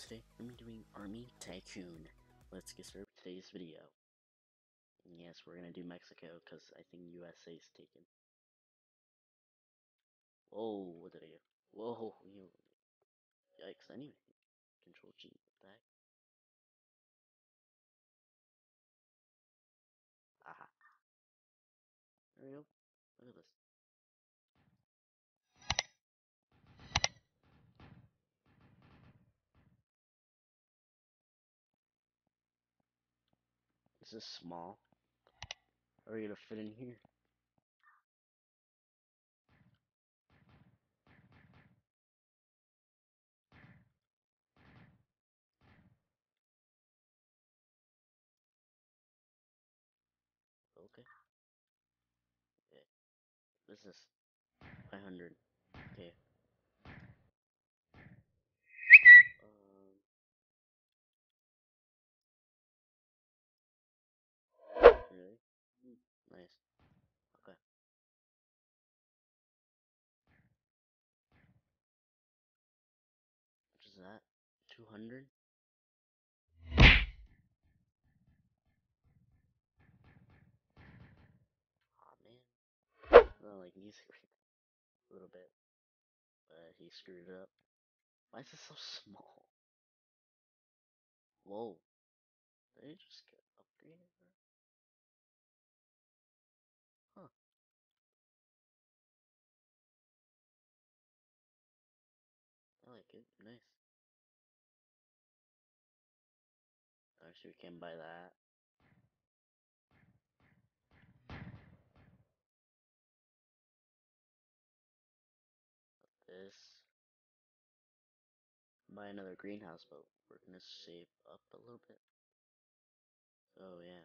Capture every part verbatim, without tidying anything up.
Today I'm doing Army Tycoon. Let's get started with today's video. And yes, we're gonna do Mexico because I think U S A is taken. Whoa, what did I do? Whoa, you, yikes, I need Control G. What the heck? Aha. There we go. Look at this. This is small. How are you gonna fit in here? Okay. Okay. This is five hundred. Okay. Um. Really? Nice. Okay. What is that? two hundred? Aw, man. Well, like, he's a little bit. But he screwed it up. Why is it so small? Whoa. Did it just get upgraded? Huh. I like it. Nice. Actually, we can buy that. This. Buy another greenhouse, but we're gonna save up a little bit. Oh, yeah.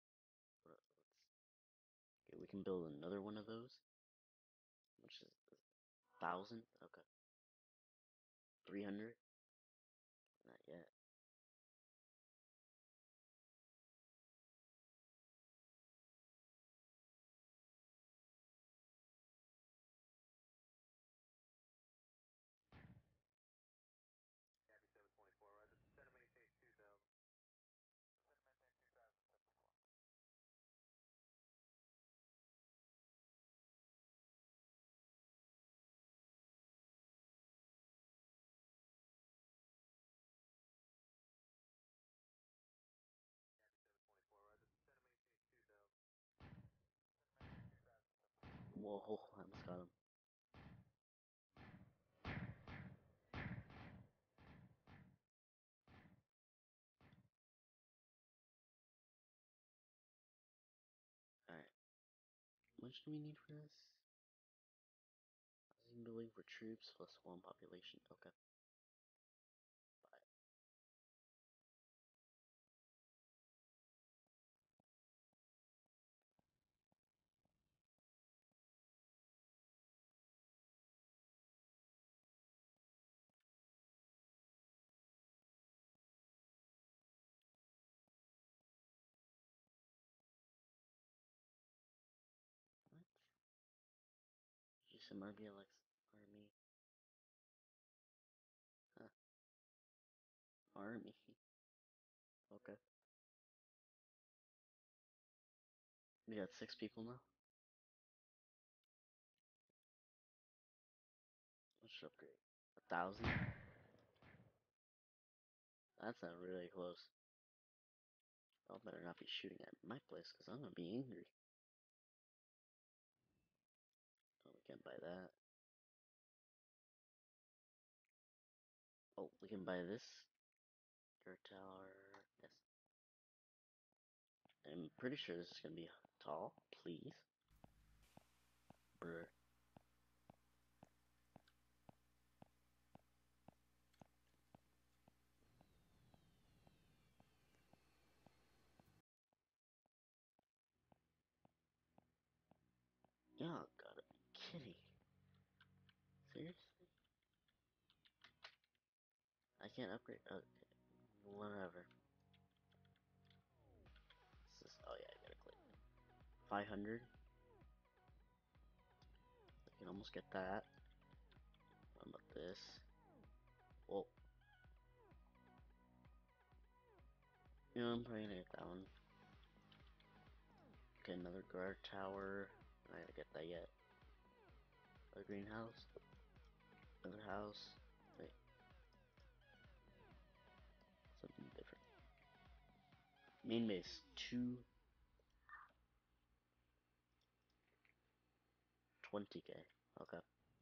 Okay, we can build another one of those. Which is a thousand? Okay. three hundred? Not yet. Whoa, I almost got him. Alright. How much do we need for this? Housing building for troops plus one population. Okay. Bye. What? You said R B L X Army. Huh. Army. Okay. We got six people now. Let's upgrade. A thousand? That's not really close. Y'all better not be shooting at my place, because I'm gonna be angry. Oh, we can't buy that. Oh, we can buy this. Your tower. Yes. I'm pretty sure this is gonna be tall. Please. Brr. Y'all gotta be kidding. Seriously? I can't upgrade. Okay. Whatever. This is. Oh, yeah, I gotta click. five hundred. I can almost get that. What about this? Oh. I'm probably gonna get that one. Okay, another guard tower. I'm not gonna get that yet. A greenhouse. Another house. Wait. Something different. Main base. Two. twenty K. Okay.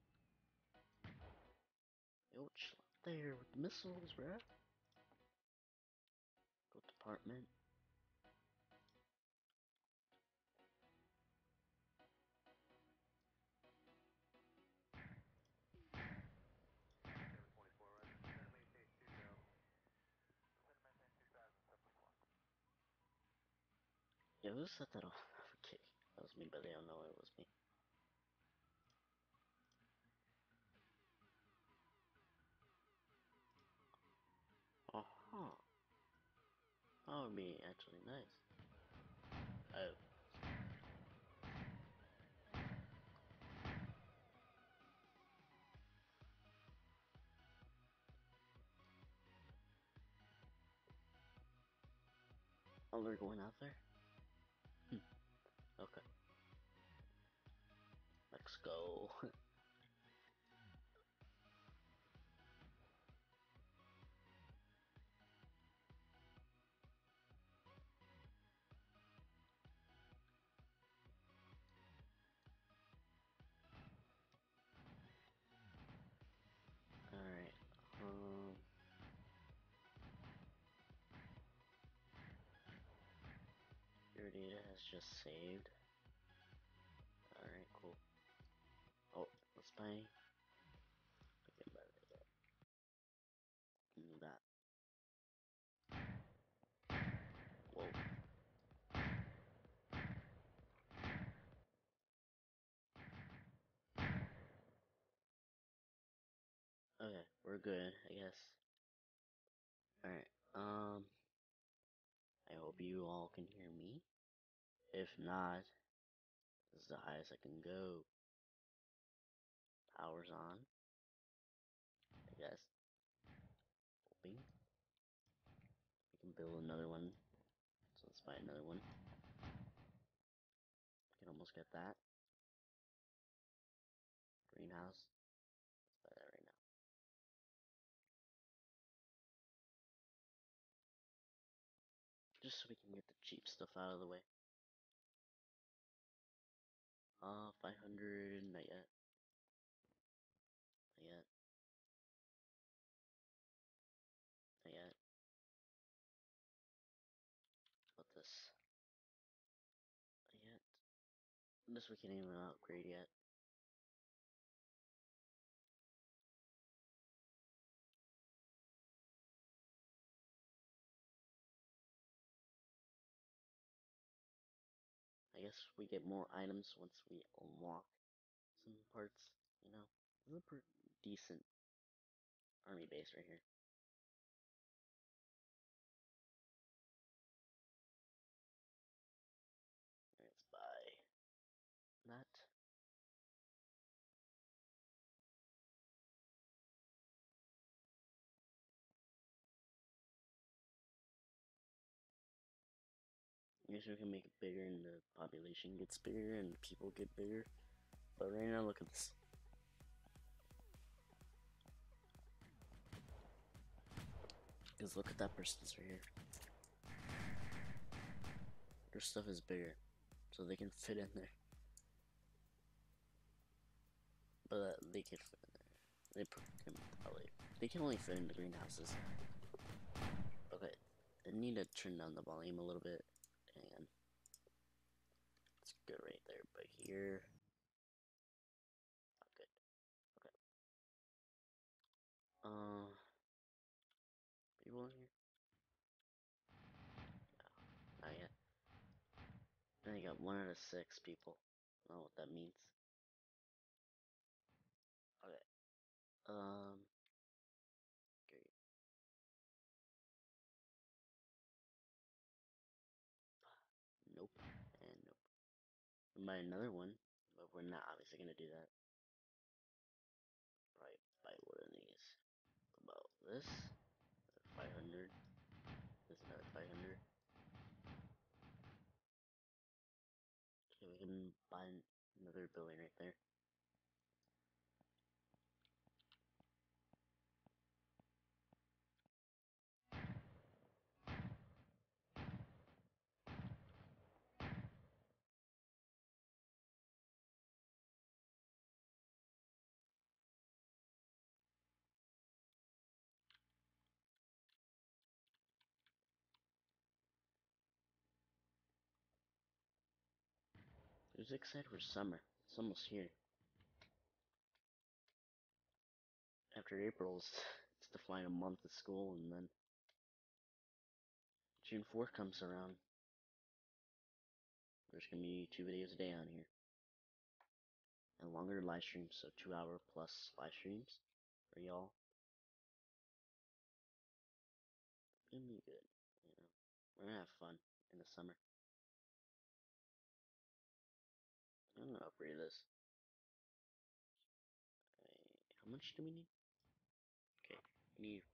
Yo, chill out there with missiles, bruh. Go department. Yeah, who set that off? Okay, that was me, but they don't know it was me. Uh huh. That would be actually nice. Oh. Oh, they're going out there? Hmm. Okay. Let's go. Alright. Um. Your data has just saved. Alright, cool. Oh, let's buy. I can buy that. Do that. Whoa. Okay, we're good, I guess. Alright, um. I hope you all can hear me. If not, this is the highest I can go. Power's on. I guess. Hoping. We can build another one. So let's buy another one. We can almost get that. Greenhouse. Let's buy that right now. Just so we can get the cheap stuff out of the way. Uh, five hundred, not yet. Not yet. Not yet. What this? Not yet. This we can't even upgrade yet. I guess we get more items once we unlock some parts, you know? This is a pretty decent army base right here. Let's buy that. I guess we can make it bigger and the population gets bigger and people get bigger. But right now, look at this. Because look at that person's right here. Their stuff is bigger. So they can fit in there. But uh, they can fit in there. They can probably. They can only fit in the greenhouses. Okay. I need to turn down the volume a little bit. And it's good right there. But here. Not good. Okay. Uh. People in here? No, not yet. Then I got one out of six people. I don't know what that means. Okay. Um. Great. Nope. And nope. We buy another one, but we're not obviously gonna do that. Probably buy one of these. About this. five hundred. This is another five hundred. other building right there. Who's excited for summer? It's almost here. After April's, it's the final month of school, and then June fourth comes around. There's gonna be two videos a day on here. And longer live streams, so two hour plus live streams for y'all. Gonna be good, you know. We're gonna have fun in the summer. I'm gonna upgrade this. Right, how much do we need? Okay, we need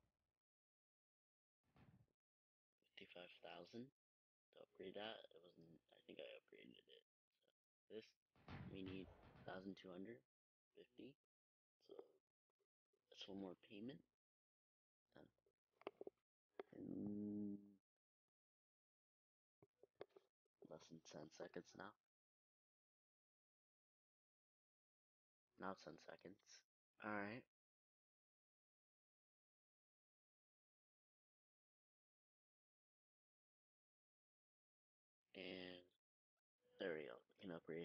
fifty-five thousand to upgrade that. It wasn't, I think I upgraded it. So this, we need one thousand two hundred fifty. So that's one more payment. Done. In less than ten seconds now. Now ten seconds. Alright. And there we go. We can upgrade.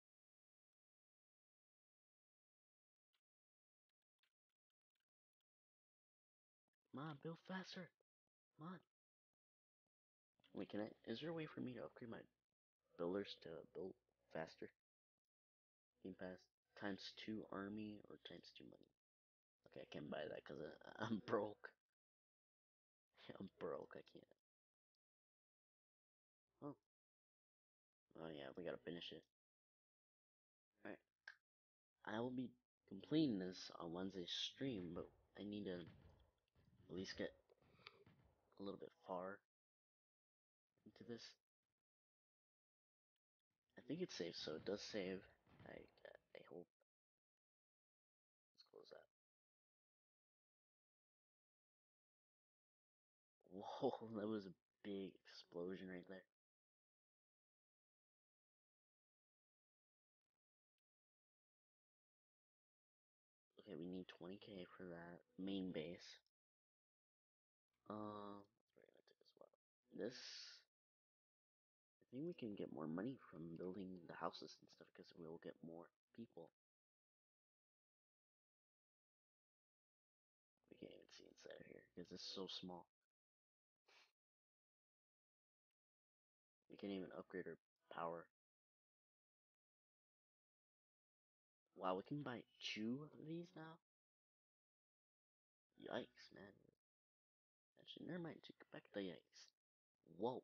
Come on, build faster. Come on. Wait, can I? Is there a way for me to upgrade my builders to build faster? Game Pass times two army or times two money? Okay, I can't buy that because I'm broke. I'm broke. I can't. Oh. Oh yeah, we gotta finish it. Alright. I will be completing this on Wednesday's stream, but I need to at least get a little bit far into this. I think it saves, so it does save. I I hope. Let's close that. Whoa, that was a big explosion right there. Okay, we need twenty K for that main base. Uh, that's romantic as well. This, I think we can get more money from building the houses and stuff because we'll get more people. We can't even see inside of here because it's so small. We can't even upgrade our power. Wow, we can buy two of these now? Yikes, man. Actually, never mind. Take back the yikes. Whoa.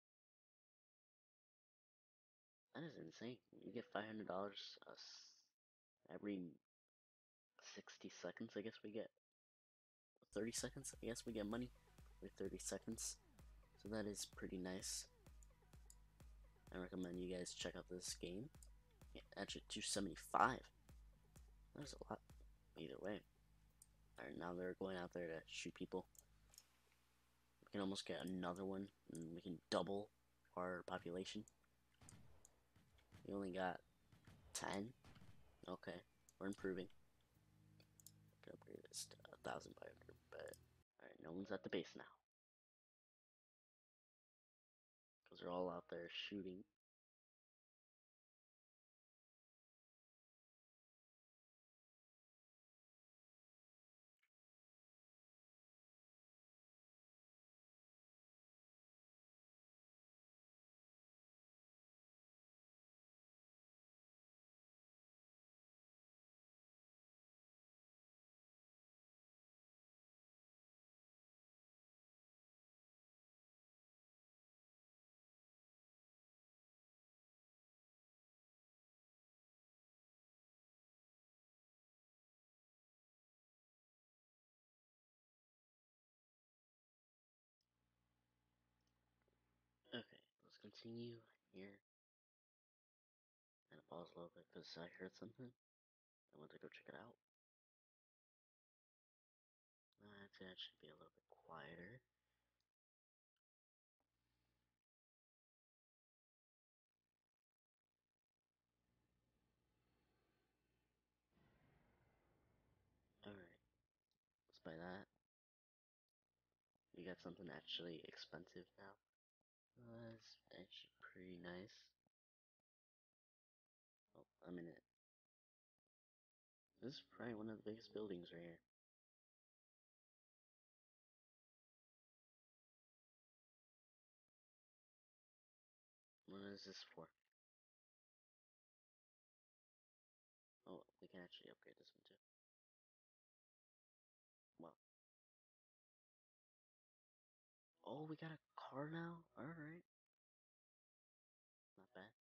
That is insane. You get five hundred dollars uh, every sixty seconds, I guess we get. thirty seconds, I guess we get money every thirty seconds. So that is pretty nice. I recommend you guys check out this game. Yeah, actually, two seventy-five. That's a lot. Either way. Alright, now they're going out there to shoot people. We can almost get another one, and we can double our population. We only got ten. Okay, we're improving. Can upgrade this to one thousand five hundred, but alright, no one's at the base now. Because they're all out there shooting. Okay, let's continue here. pause a little bit because I heard something. I went to go check it out. Uh, it should be a little bit quieter. Alright, let's buy that. You got something actually expensive now. Uh, it's actually pretty nice. Oh, I'm in it. This is probably one of the biggest buildings right here. What is this for? Oh, we can actually upgrade this one too. Wow. Oh, we got a car now? Alright. Not bad.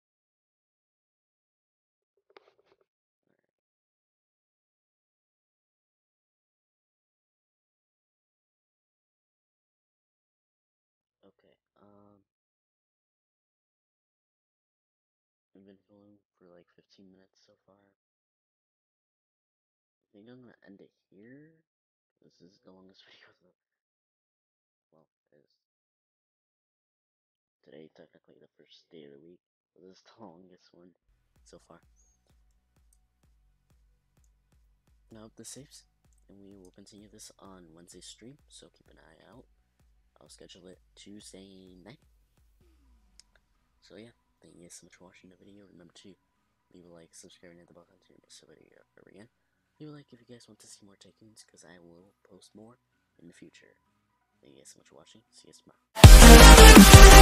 Okay, um... We've been filming for like fifteen minutes so far. I think I'm gonna end it here. This is the longest video of the... Well, it is. Today, technically the first day of the week. But this is the longest one so far. Now up the saves, and we will continue this on Wednesday's stream, so keep an eye out. I'll schedule it Tuesday night. So yeah, thank you guys so much for watching the video. Remember to leave a like, subscribe, and hit the bell button to miss a video ever again. Leave a like if you guys want to see more take-ins, because I will post more in the future. Thank you guys so much for watching. See you guys tomorrow.